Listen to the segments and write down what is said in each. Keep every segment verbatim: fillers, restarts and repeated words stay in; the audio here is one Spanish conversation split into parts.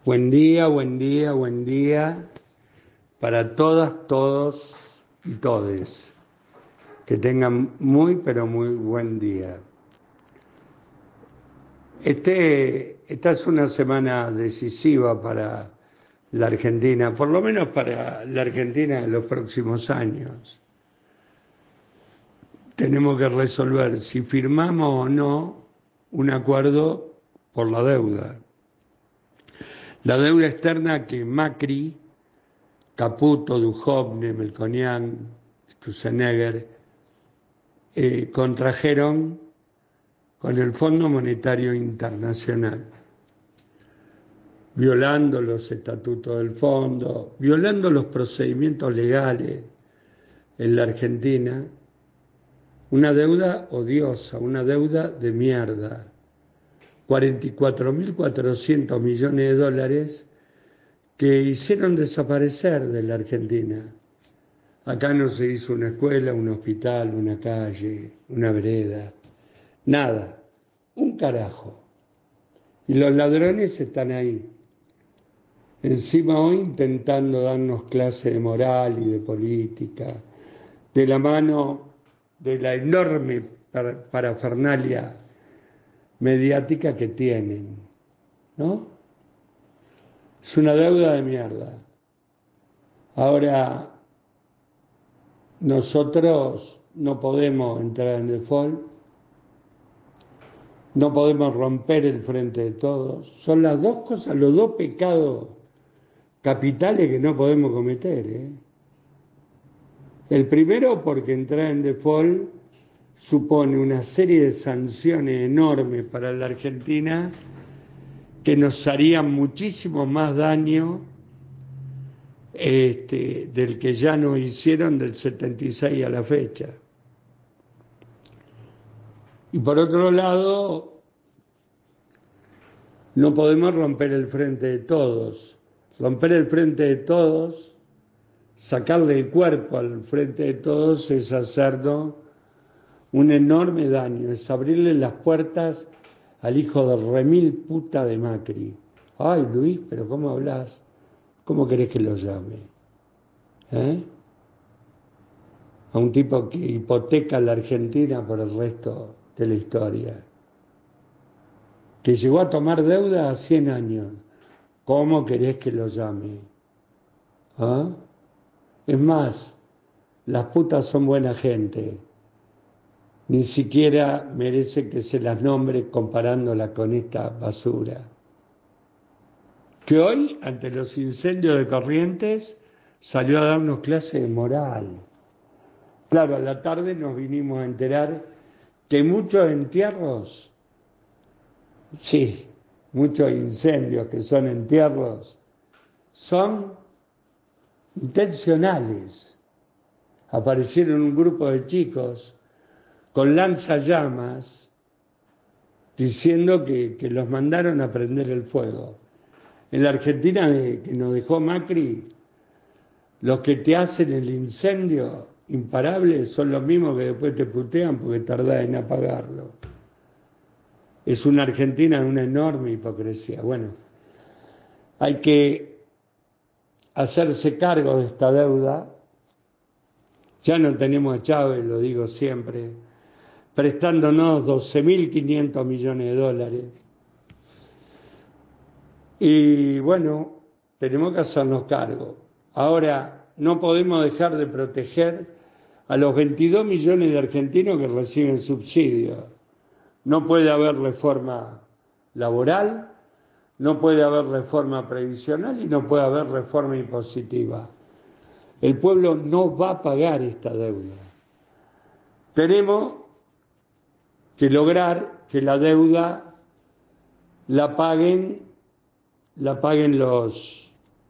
Buen día, buen día, buen día para todas, todos y todes. Que tengan muy, pero muy buen día. Este, esta es una semana decisiva para la Argentina, por lo menos para la Argentina de los próximos años. Tenemos que resolver si firmamos o no un acuerdo por la deuda. La deuda externa que Macri, Caputo, Duhovne, Melconian, Sturzenegger eh, contrajeron con el Fondo Monetario Internacional, violando los estatutos del fondo, violando los procedimientos legales en la Argentina, una deuda odiosa, una deuda de mierda, cuarenta y cuatro mil cuatrocientos millones de dólares que hicieron desaparecer de la Argentina. Acá no se hizo una escuela, un hospital, una calle, una vereda, nada, un carajo. Y los ladrones están ahí, encima hoy intentando darnos clase de moral y de política, de la mano de la enorme parafernalia mediática que tienen, ¿no? Es una deuda de mierda. Ahora, nosotros no podemos entrar en default, no podemos romper el frente de todos. Son las dos cosas, los dos pecados capitales que no podemos cometer, ¿eh? El primero, porque entrar en default supone una serie de sanciones enormes para la Argentina que nos harían muchísimo más daño este, del que ya nos hicieron del setenta y seis a la fecha. Y por otro lado, no podemos romper el frente de todos. Romper el frente de todos, sacarle el cuerpo al frente de todos es hacernos un enorme daño, es abrirle las puertas al hijo de remil puta de Macri. Ay, Luis, pero ¿cómo hablas? ¿Cómo querés que lo llame? ¿Eh? A un tipo que hipoteca a la Argentina por el resto de la historia. Que llegó a tomar deuda a cien años. ¿Cómo querés que lo llame? ¿Ah? Es más, las putas son buena gente. Ni siquiera merece que se las nombre comparándola con esta basura. Que hoy, ante los incendios de Corrientes, salió a darnos clase de moral. Claro, a la tarde nos vinimos a enterar que muchos entierros, sí, muchos incendios que son entierros, son intencionales. Aparecieron un grupo de chicos con lanzallamas diciendo que, que los mandaron a prender el fuego. En la Argentina de, que nos dejó Macri, los que te hacen el incendio imparable son los mismos que después te putean porque tardás en apagarlo. Es una Argentina de una enorme hipocresía. Bueno, hay que hacerse cargo de esta deuda. Ya no tenemos a Chávez, lo digo siempre, prestándonos doce mil quinientos millones de dólares. Y bueno, tenemos que hacernos cargo. Ahora, no podemos dejar de proteger a los veintidós millones de argentinos que reciben subsidios. No puede haber reforma laboral, no puede haber reforma previsional y no puede haber reforma impositiva. El pueblo no va a pagar esta deuda. Tenemos que lograr que la deuda la paguen, la paguen los,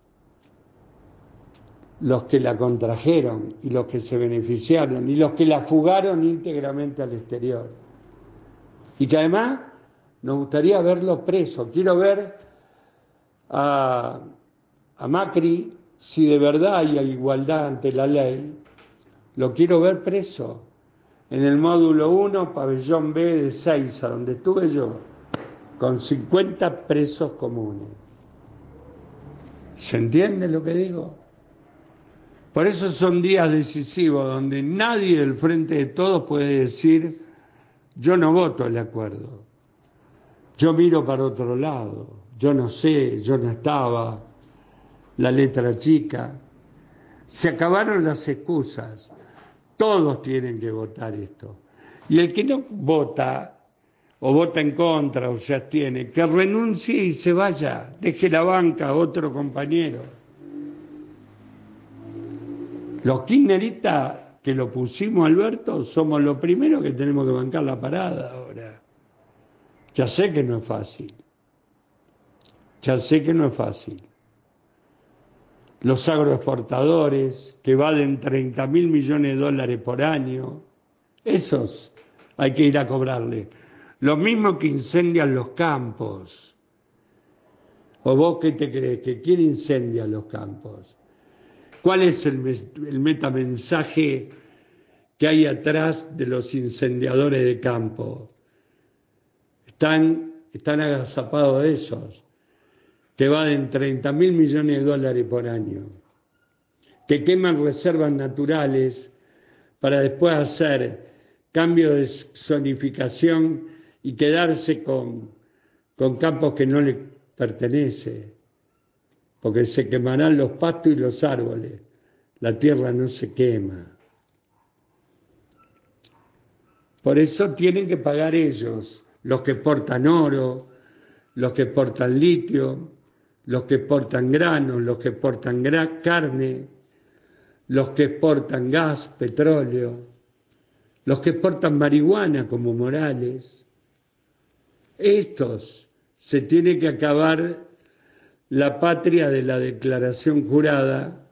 los que la contrajeron y los que se beneficiaron y los que la fugaron íntegramente al exterior. Y que además nos gustaría verlo preso. Quiero ver a, a Macri, si de verdad hay igualdad ante la ley, lo quiero ver preso. En el módulo uno, pabellón B de Seiza, donde estuve yo, con cincuenta presos comunes. ¿Se entiende lo que digo? Por eso son días decisivos donde nadie del Frente de Todos puede decir yo no voto el acuerdo, yo miro para otro lado, yo no sé, yo no estaba, la letra chica. Se acabaron las excusas, todos tienen que votar esto. Y el que no vota, o vota en contra, o se abstiene, que renuncie y se vaya, deje la banca a otro compañero. Los kirchneristas que lo pusimos, Alberto, somos los primeros que tenemos que bancar la parada ahora. Ya sé que no es fácil, ya sé que no es fácil. Los agroexportadores que valen treinta mil millones de dólares por año, esos hay que ir a cobrarle. Los mismos que incendian los campos. ¿O vos qué te crees? ¿Que quién incendia los campos? ¿Cuál es el, el metamensaje que hay atrás de los incendiadores de campo? Están, están agazapados de esos, que valen treinta mil millones de dólares por año, que queman reservas naturales para después hacer cambio de zonificación y quedarse con, con campos que no le pertenecen, porque se quemarán los pastos y los árboles, la tierra no se quema. Por eso tienen que pagar ellos, los que exportan oro, los que exportan litio, los que exportan granos, los que exportan gra- carne, los que exportan gas, petróleo, los que exportan marihuana como Morales. Estos se tiene que acabar la patria de la declaración jurada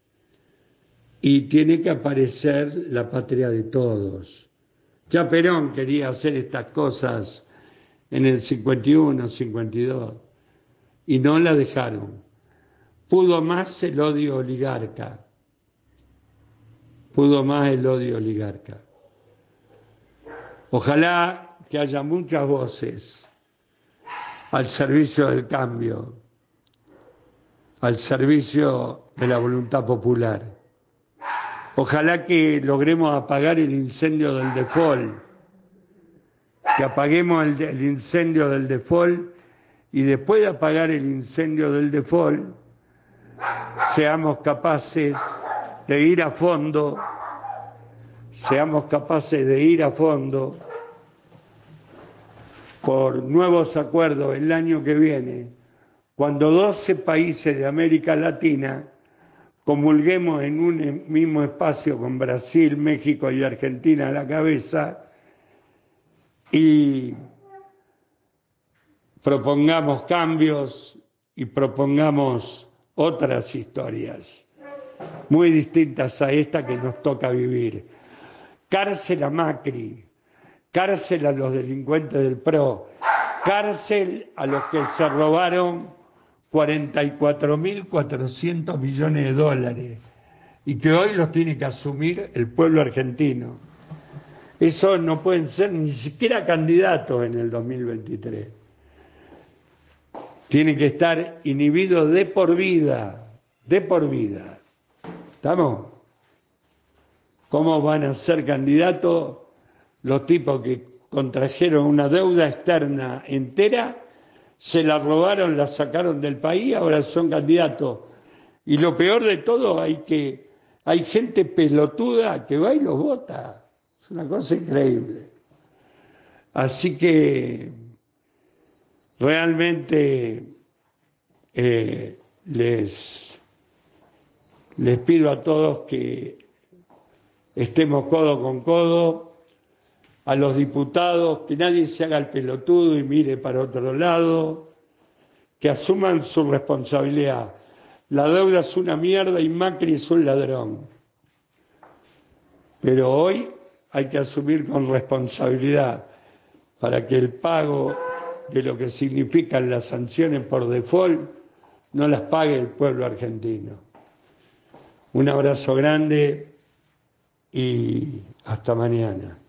y tiene que aparecer la patria de todos. Ya Perón quería hacer estas cosas en el cincuenta y uno, cincuenta y dos y no la dejaron. Pudo más el odio oligarca, pudo más el odio oligarca. Ojalá que haya muchas voces al servicio del cambio, al servicio de la voluntad popular. Ojalá que logremos apagar el incendio del default, que apaguemos el, el incendio del default y después de apagar el incendio del default, seamos capaces de ir a fondo, seamos capaces de ir a fondo por nuevos acuerdos el año que viene, cuando doce países de América Latina comulguemos en un mismo espacio con Brasil, México y Argentina a la cabeza y propongamos cambios y propongamos otras historias muy distintas a esta que nos toca vivir. Cárcel a Macri, cárcel a los delincuentes del P R O, cárcel a los que se robaron cuarenta y cuatro mil cuatrocientos millones de dólares y que hoy los tiene que asumir el pueblo argentino. Eso no pueden ser ni siquiera candidatos en el dos mil veintitrés. Tienen que estar inhibidos de por vida, de por vida. ¿Estamos? ¿Cómo van a ser candidatos los tipos que contrajeron una deuda externa entera, se la robaron, la sacaron del país, ahora son candidatos? Y lo peor de todo, hay que hay gente pelotuda que va y los vota. Es una cosa increíble. Así que realmente eh, les, les pido a todos que estemos codo con codo, a los diputados, que nadie se haga el pelotudo y mire para otro lado, que asuman su responsabilidad. La deuda es una mierda y Macri es un ladrón. Pero hoy hay que asumir con responsabilidad para que el pago de lo que significan las sanciones por default no las pague el pueblo argentino. Un abrazo grande y hasta mañana.